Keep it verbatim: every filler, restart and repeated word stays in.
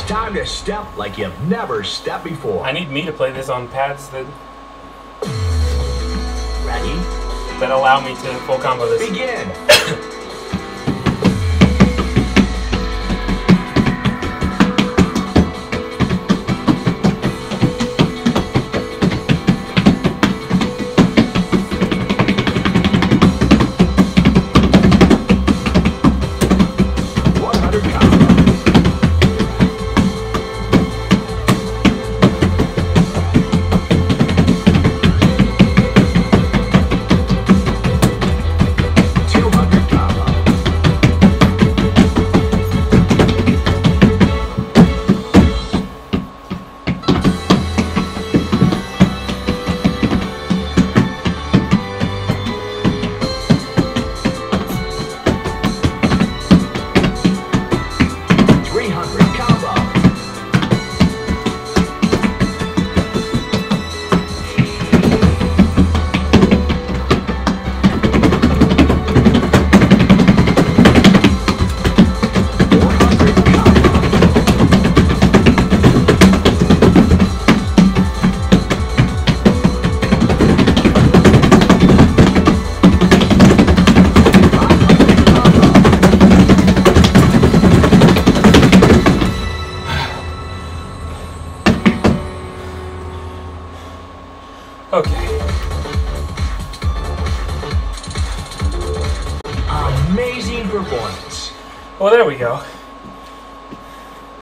time to step like you've never stepped before. I need me to play this on pads that Ready? that allow me to full combo this. Begin. Okay. Amazing performance. Well, there we go.